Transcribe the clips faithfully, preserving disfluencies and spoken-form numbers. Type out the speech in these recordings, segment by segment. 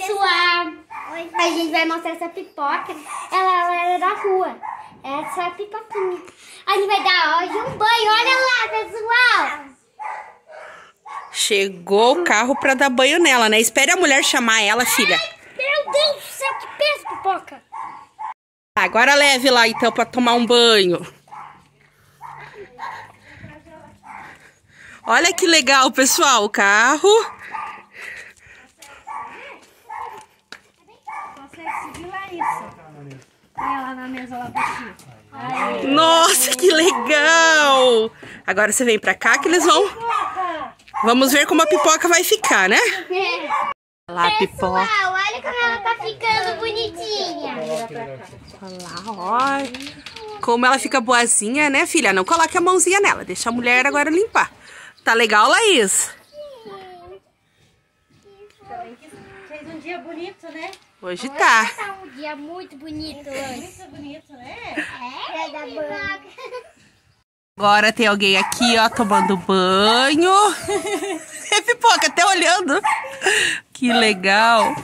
pessoal, a gente vai mostrar essa pipoca. Ela era da rua. Essa é a pipoquinha. A gente vai dar hoje um banho. Olha lá, pessoal. Chegou o carro pra dar banho nela, né? Espere a mulher chamar ela, filha. Ai, meu Deus do céu, que peso, pipoca. Agora leve lá, então, pra tomar um banho. Olha que legal, pessoal, o carro. Consegue seguir lá isso. Põe ela na mesa lá pra ti. Nossa, que legal! Agora você vem pra cá que eles vão... Vamos ver como a pipoca vai ficar, né? Olha lá a pipoca. Pessoal, olha como ela tá ficando bonitinha. Olha lá, ó. Como ela fica boazinha, né, filha? Não coloque a mãozinha nela. Deixa a mulher agora limpar. Tá legal, Laís? Fez um dia bonito, né? Hoje tá. Tá um dia muito bonito hoje. Muito bonito, né? É, da banho. Agora tem alguém aqui, ó, tomando banho. É pipoca, até olhando. Que legal.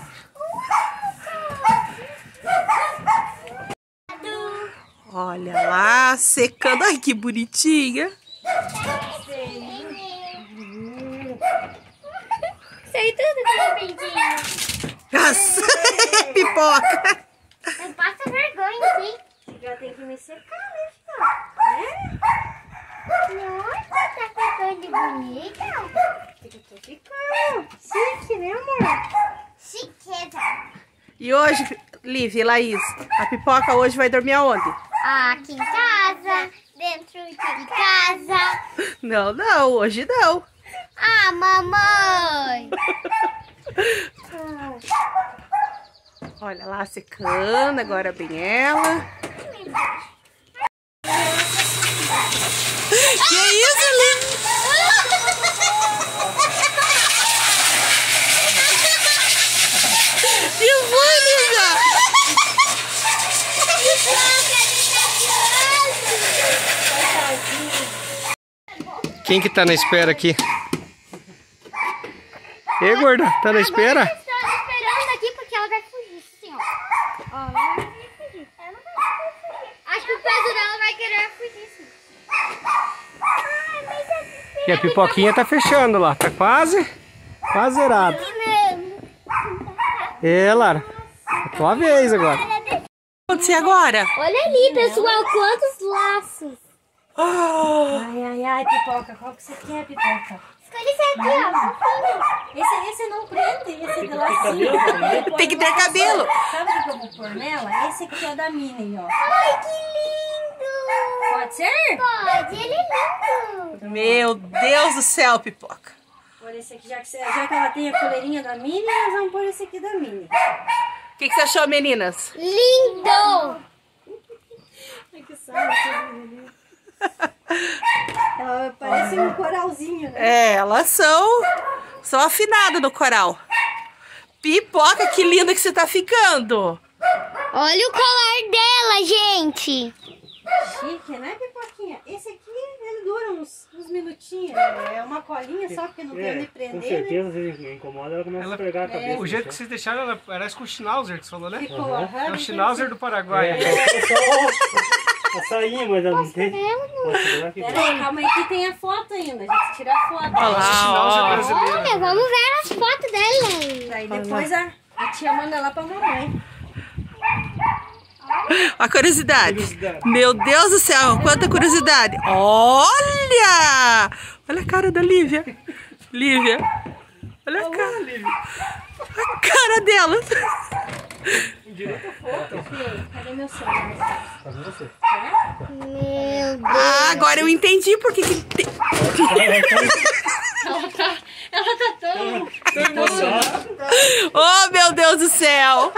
Olha lá, secando. Ai, que bonitinha. Sei tudo que eu pintinho. Nossa, pipoca. Não passa vergonha, sim. Já tem que me secar, né, Nossa, tá ficando bonita. filha? Tô ficando. Chique, né, amor? Chiqueza. E hoje, Liv e Laís, a pipoca hoje vai dormir aonde? Aqui em casa, dentro de casa. Não, não, hoje não. Ah, mamãe. Olha lá, secando, agora bem ela. Que isso, Liv? Que foi, Lívia? Quem que tá na espera aqui? Ei, gorda, tá na espera? Estou esperando aqui porque ela vai fugir, assim, ó. Ó, ela vai fugir. Ela não vai fugir. Acho que o peso dela vai querer fugir, sim. Ai, mas é... E a pipoquinha tá fechando lá, tá quase, quase zerado. É, Lara, é tua vez agora. O que vai acontecer agora? Olha ali, pessoal, quantos laços. Ai, ai, ai, pipoca. Qual que você quer, pipoca? Escolhe esse aqui, ó. Esse, esse não prende, esse é de lacinho. Tem que ter cabelo. Sabe o que eu vou pôr nela? Esse aqui é da Minnie, ó. Ai, que lindo. Pode ser? Pode, ele é lindo. Meu Deus do céu, pipoca. Pôr esse aqui, já que, você, já que ela tem a coleirinha da Minnie, nós vamos pôr esse aqui da Minnie. O que, que você achou, meninas? Lindo. Ai, que sabe, ela parece um coralzinho, né? É, elas são, são afinadas no coral. Pipoca, que linda que você tá ficando. Olha o colar dela, gente. Chique, né, pipoquinha? Esse aqui, ele dura uns, uns minutinhos. É uma colinha só que não tem onde prender, com certeza, né? Se incomoda, ela começa ela, a pegar a cabeça. O jeito que vocês deixaram, ela parece com o Schnauzer que você falou, né? Ficou, uhum. aham, É o Schnauzer do Paraguai. É, é só a sainha, mas ela não tem. Pera aí, calma aí que tem a foto ainda. A gente tira a foto. Olha lá, ó. Olha, vamos ver as fotos dela. Aí depois a, a tia manda lá pra mamãe. A curiosidade. Curiosidade. Meu Deus do céu, quanta curiosidade. Olha! Olha a cara da Lívia. Lívia. Olha a cara. A cara dela. Cadê meu celular? Meu Deus. Ah, agora eu entendi por que que tem... Ela tá, ela tá tão... Oh, meu Deus do céu.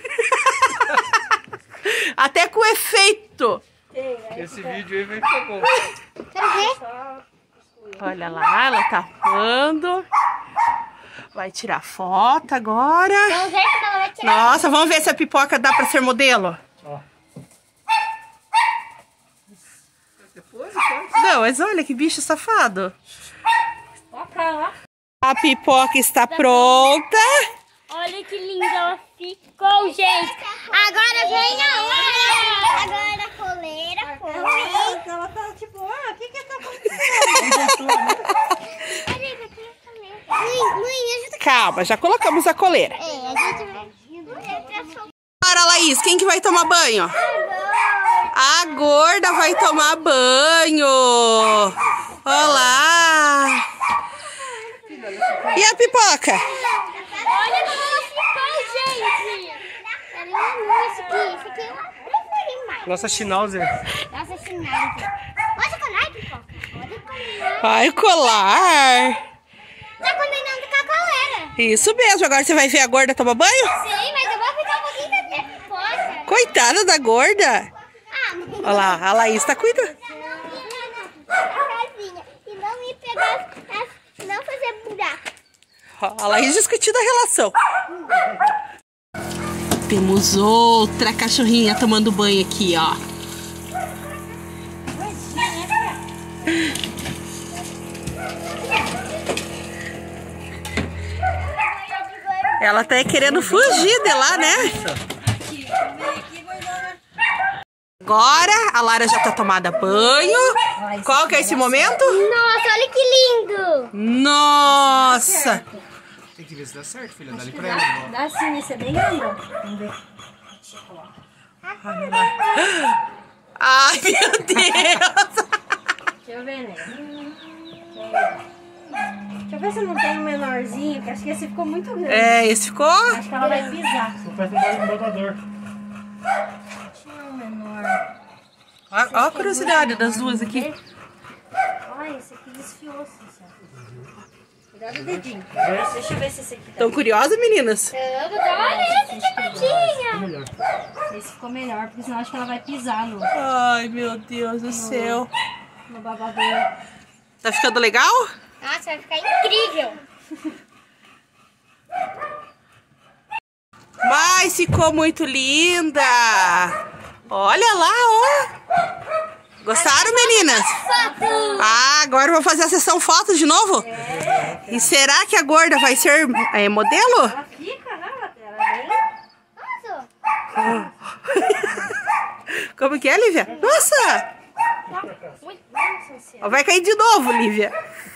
Até com efeito. Esse vídeo aí vai ficar bom. Quero ver. Olha lá, ela tá arrumando. Vai tirar foto agora. Vamos ver como ela vai tirar. Nossa, vamos ver se a pipoca dá pra ser modelo. Ó. Não, mas olha que bicho safado. Ó pra lá. A pipoca está pronta. Olha que linda ela ficou, gente. Agora vem a hora. Agora a coleira foi. Ela tá tipo, ah, o que que tá acontecendo? Mãe, mãe, ajuda. Calma, já colocamos a coleira. É, a gente vai... Para, Laís, quem que vai tomar banho? A gorda vai tomar banho. Olá. E a pipoca? Olha como ela ficou, gente. Esse aqui, esse aqui é uma demais. Nossa Schnauzer. Nossa, Schnauzer. Olha o colar, pipoca. Olha o colar. Ai, o colar. Tá combinando com a coleira. Isso mesmo, agora você vai ver a gorda tomar banho? Sim, mas eu vou ficar um pouquinho da minha pipoca. Coitada da gorda. Ah, mas... Olha lá, a Laís tá cuidando. E não me pegar, não fazer buraco. A Laís discutindo a relação. Temos outra cachorrinha tomando banho aqui, ó. Ela tá querendo fugir de lá, né? Agora a Lara já tá tomada banho. Qual que é esse momento? Nossa, olha que lindo. Nossa! Tem que ver se dá certo, filha. Dá ali pra ela. Dá sim, esse é bem grande. Vamos ver. Ai, meu Deus! Deixa eu ver, né? Deixa eu ver se não tem um menorzinho, porque acho que esse ficou muito grande. É, esse ficou? Acho que ela vai pisar. Não faz um botador. Tinha um menor. Olha a curiosidade das duas aqui. Olha, esse aqui desfiou, Cícero. Cuidado do dedinho. Deixa eu ver se esse aqui tá. Tão curiosas, meninas? Olha esse que bonitinha. Esse ficou melhor, porque senão acho que ela vai pisar no, Ai, meu Deus do céu. no babador. Tá ficando legal? Nossa, vai ficar incrível. Mas ficou muito linda. Olha lá, ó. Gostaram, meninas? Ah, agora eu vou fazer a sessão foto de novo? E será que a gorda vai ser é, modelo? Ela fica, né? Ela é bem... Nossa. Como que é, Lívia? Nossa! Ó, vai cair de novo, Lívia.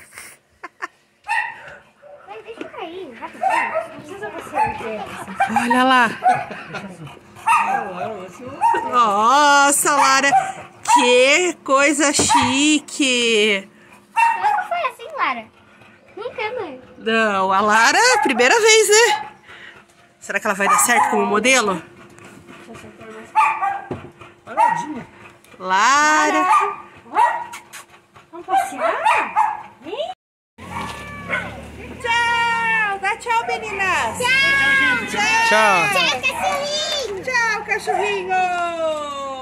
Mas deixa eu cair, rapidinho. Não precisa você. Olha lá. Nossa, Lara. Que coisa chique. Nunca foi assim, Lara. Nunca, mãe. Não, a Lara, primeira vez, né? Será que ela vai dar certo como modelo? Lara. Vamos passear? Hein? Tchau. Dá tchau, meninas. Tchau. Tchau. Tchau, cachorrinho. Tchau, cachorrinho.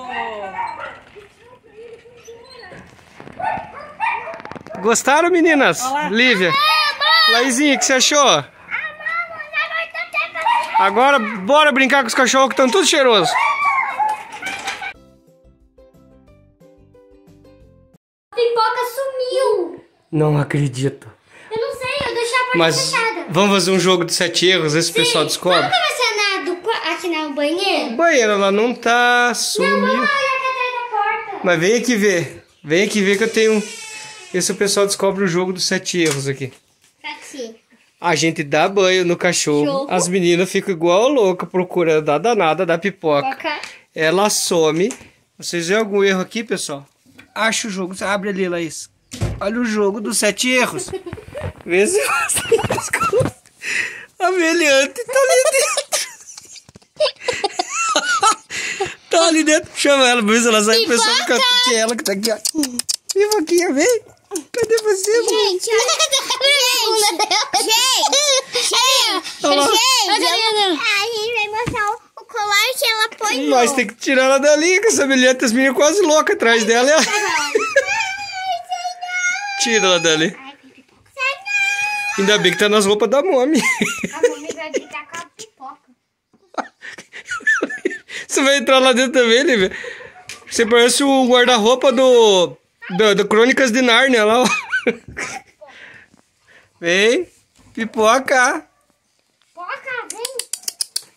Gostaram, meninas? Lívia. Laizinha, o que você achou? Ah, mamãe, agora tá até cachorro. Agora bora brincar com os cachorros que estão tudo cheirosos. A pipoca sumiu. Não acredito. Eu não sei, eu deixei a porta Mas fechada. vamos fazer um jogo de sete erros, esse pessoal descobre? Vamos começar na, do, qua- aqui no banheiro? Banheiro, ela não tá, sumiu. Vamos olhar aqui atrás da porta. Mas vem aqui ver. Vem aqui ver que eu tenho... Esse o pessoal descobre o jogo dos sete erros aqui. Aqui. A gente dá banho no cachorro. Jogo. As meninas ficam igual louca procurando a danada da pipoca. Pipoca. Ela some. Vocês vêem algum erro aqui, pessoal? Acha o jogo. Abre ali, Laís. Olha o jogo dos sete erros. Vê se você escuta. A Meliante tá ali dentro. Tá ali dentro. Chama ela, vê se ela sai. O pessoal fica que é ela que tá aqui, ó. Pipoquinha, vem. Cadê você, mano? Gente, olha. Gente, gente, Olha lá. gente, a gente vai mostrar o, o colar que ela põe. Nós tem que tirar ela dali, com essa Meliante, as meninas quase loucas atrás dela. Ela... Tira ela dali. Ainda bem que tá nas roupas da Mommy. A mamãe vai brincar com a pipoca. Você vai entrar lá dentro também, Lívia? Você parece o guarda-roupa do, do, do Crônicas de Nárnia lá, ó. Vem, pipoca. Pipoca, vem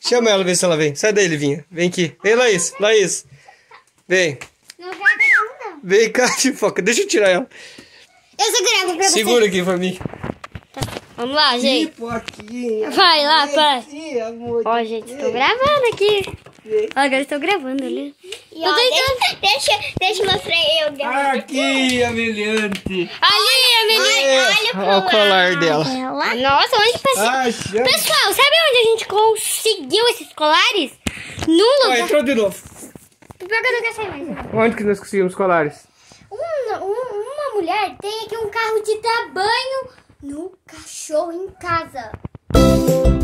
Chama ela, vê se ela vem. Sai daí, Livinha. Vem aqui. Vem, Laís. Laís. Vem. Não vai agarrar, não. Vem cá, Pipoca. Deixa eu tirar ela. Eu segurava pra você. Segura aqui pra mim. Vamos lá, gente. Pipoquinha. Vai lá, pai. Sim, amor. Ó, gente, estou gravando aqui. Ó, agora estou gravando ali. E ó, deixa, deixa, deixa eu mostrar eu gravando. Aqui, a Meliante. Ali, a menina. Olha pro Olha o colar dela. dela. Nossa, onde passou? Acha. Pessoal, sabe onde a gente conseguiu esses colares? Num Ó, lugar. entrou de novo. Pior que eu não quero sair mais. Onde que nós conseguimos colares? Uma, um- uma mulher tem aqui um carro de dar banho no cachorro em casa.